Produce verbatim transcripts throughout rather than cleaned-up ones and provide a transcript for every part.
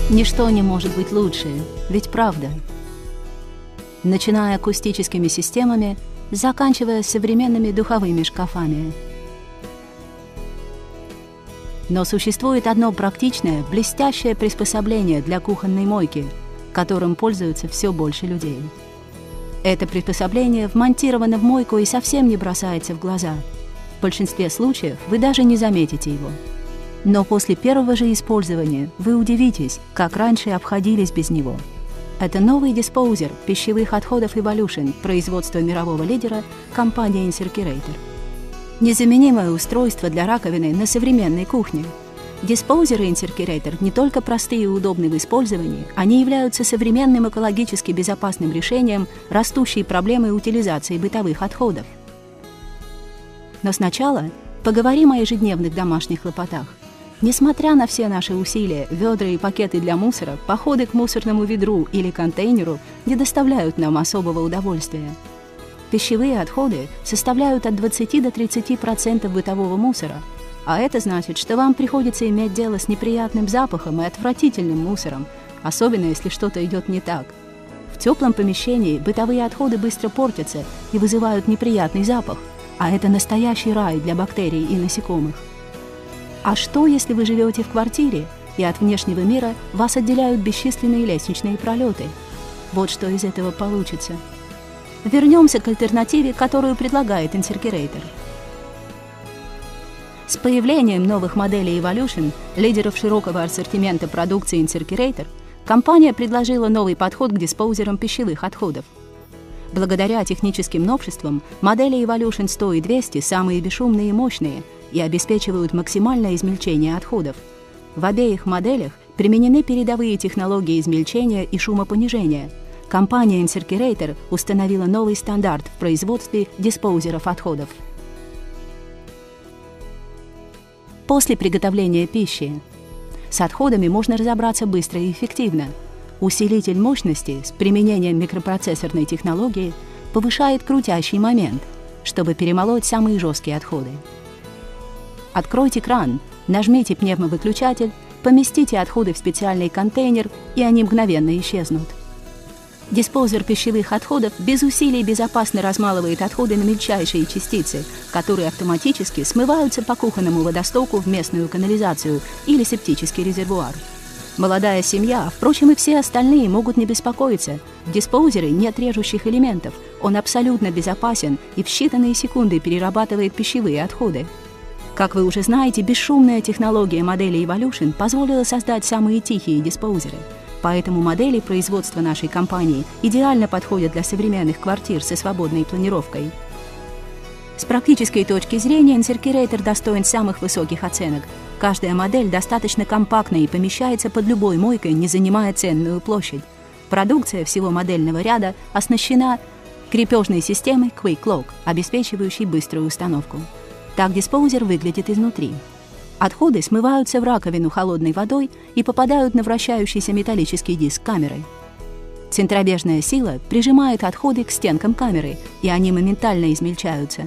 Ничто не может быть лучше, ведь правда? Начиная акустическими системами, заканчивая современными духовыми шкафами. Но существует одно практичное, блестящее приспособление для кухонной мойки, которым пользуются все больше людей. Это приспособление вмонтировано в мойку и совсем не бросается в глаза. В большинстве случаев вы даже не заметите его. Но после первого же использования вы удивитесь, как раньше обходились без него. Это новый диспоузер пищевых отходов Evolution производства мирового лидера компании Incirculator. Незаменимое устройство для раковины на современной кухне. Диспоузеры Incirculator не только простые и удобны в использовании, они являются современным экологически безопасным решением растущей проблемы утилизации бытовых отходов. Но сначала поговорим о ежедневных домашних хлопотах. Несмотря на все наши усилия, ведра и пакеты для мусора, походы к мусорному ведру или контейнеру не доставляют нам особого удовольствия. Пищевые отходы составляют от двадцати до тридцати процентов бытового мусора, а это значит, что вам приходится иметь дело с неприятным запахом и отвратительным мусором, особенно если что-то идет не так. В теплом помещении бытовые отходы быстро портятся и вызывают неприятный запах, а это настоящий рай для бактерий и насекомых. А что, если вы живете в квартире, и от внешнего мира вас отделяют бесчисленные лестничные пролеты? Вот что из этого получится. Вернемся к альтернативе, которую предлагает Incirculator. С появлением новых моделей Evolution, лидеров широкого ассортимента продукции Incirculator, компания предложила новый подход к диспоузерам пищевых отходов. Благодаря техническим новшествам, модели Evolution сто и двести самые бесшумные и мощные и обеспечивают максимальное измельчение отходов. В обеих моделях применены передовые технологии измельчения и шумопонижения. Компания Incirculator установила новый стандарт в производстве диспоузеров отходов. После приготовления пищи. С отходами можно разобраться быстро и эффективно. Усилитель мощности с применением микропроцессорной технологии повышает крутящий момент, чтобы перемолоть самые жесткие отходы. Откройте кран, нажмите пневмовыключатель, поместите отходы в специальный контейнер, и они мгновенно исчезнут. Диспоузер пищевых отходов без усилий безопасно размалывает отходы на мельчайшие частицы, которые автоматически смываются по кухонному водостоку в местную канализацию или септический резервуар. Молодая семья, впрочем, и все остальные могут не беспокоиться. В диспоузере нет режущих элементов, он абсолютно безопасен и в считанные секунды перерабатывает пищевые отходы. Как вы уже знаете, бесшумная технология модели Evolution позволила создать самые тихие диспоузеры. Поэтому модели производства нашей компании идеально подходят для современных квартир со свободной планировкой. С практической точки зрения Incirculator достоин самых высоких оценок. Каждая модель достаточно компактна и помещается под любой мойкой, не занимая ценную площадь. Продукция всего модельного ряда оснащена крепежной системой Quick Lock, обеспечивающей быструю установку. Так диспоузер выглядит изнутри. Отходы смываются в раковину холодной водой и попадают на вращающийся металлический диск камеры. Центробежная сила прижимает отходы к стенкам камеры, и они моментально измельчаются.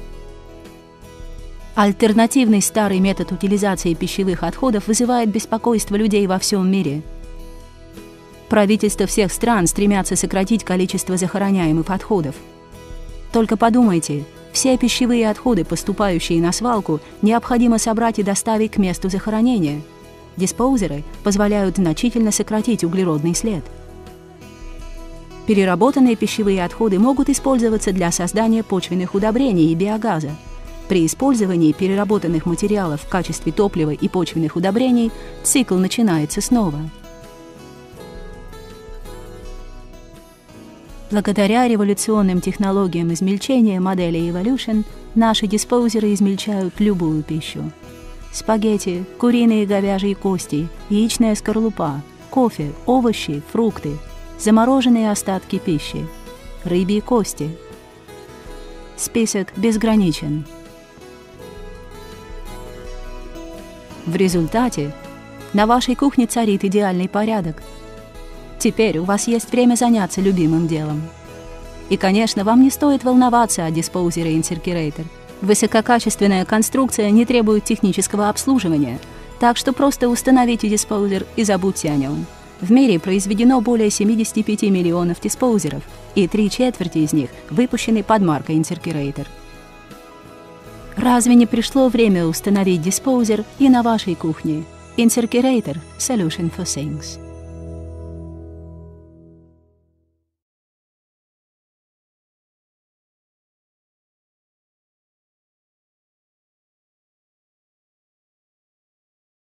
Альтернативный старый метод утилизации пищевых отходов вызывает беспокойство людей во всем мире. Правительства всех стран стремятся сократить количество захороняемых отходов. Только подумайте, все пищевые отходы, поступающие на свалку, необходимо собрать и доставить к месту захоронения. Диспоузеры позволяют значительно сократить углеродный след. Переработанные пищевые отходы могут использоваться для создания почвенных удобрений и биогаза. При использовании переработанных материалов в качестве топлива и почвенных удобрений цикл начинается снова. Благодаря революционным технологиям измельчения модели Evolution наши диспоузеры измельчают любую пищу. Спагетти, куриные и говяжьи кости, яичная скорлупа, кофе, овощи, фрукты, замороженные остатки пищи, рыбьи кости. Список безграничен. В результате на вашей кухне царит идеальный порядок. Теперь у вас есть время заняться любимым делом. И, конечно, вам не стоит волноваться о диспоузере Incirculator. Высококачественная конструкция не требует технического обслуживания. Так что просто установите диспоузер и забудьте о нем. В мире произведено более семидесяти пяти миллионов диспоузеров, и три четверти из них выпущены под маркой Incirculator. Разве не пришло время установить диспоузер и на вашей кухне? Incirculator – Solution for Things.